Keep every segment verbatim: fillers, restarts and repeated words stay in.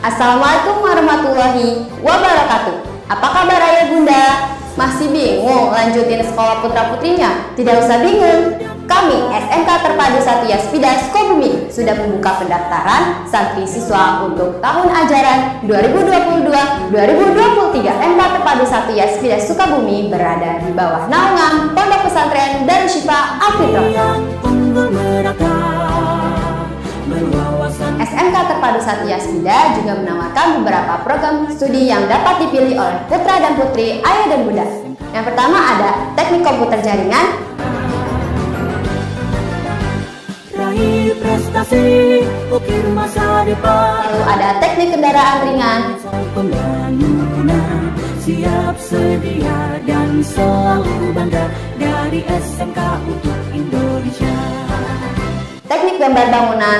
Assalamualaikum warahmatullahi wabarakatuh. Apa kabar ayah bunda? Masih bingung lanjutin sekolah putra-putrinya? Tidak usah bingung. Kami S M K Terpadu satu Yaspida Sukabumi sudah membuka pendaftaran santri siswa untuk tahun ajaran dua ribu dua puluh dua dua ribu dua puluh tiga. M K Terpadu satu Yaspida Sukabumi berada di bawah naungan Pondok Pesantren Darus Syifa Al-Fitrah. S M K Terpadu satu Yaspida juga menawarkan beberapa program studi yang dapat dipilih oleh putra dan putri, ayah dan bunda. Yang pertama ada teknik komputer jaringan, raih prestasi, ukir masa depan. Lalu ada teknik kendaraan ringan, pembangunan, siap sedia dan selalu bangga dari S M K untuk Indonesia. Teknik gambar bangunan,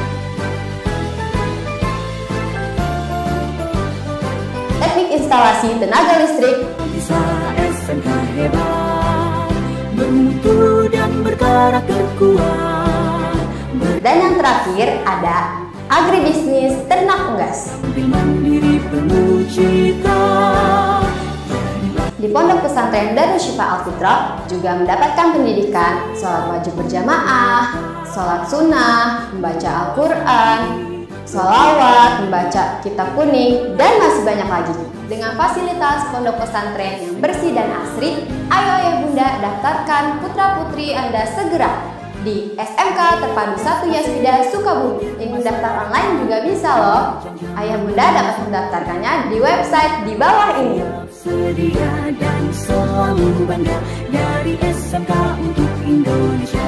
teknik instalasi tenaga listrik, bisa S M K hebat, bermutu dan berkarakter kuat. Dan yang terakhir ada agribisnis ternak unggas. Mandiri penuh cita. Di Pondok Pesantren Darus Syifa Al-Fitrah juga mendapatkan pendidikan sholat wajib berjamaah, sholat sunnah, membaca Al-Quran, sholawat, membaca kitab kuning, dan masih banyak lagi. Dengan fasilitas pondok pesantren yang bersih dan asri, ayo ayah bunda daftarkan putra-putri Anda segera di S M K Terpadu satu Yaspida Sukabumi. Link mendaftar online juga bisa loh. Ayah bunda dapat mendaftarkannya di website di bawah ini. Sedia dan selalu bangga dari S M K untuk Indonesia.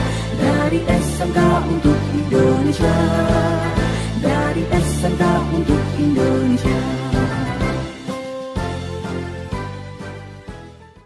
Dari S M K untuk Indonesia. Dari S M K untuk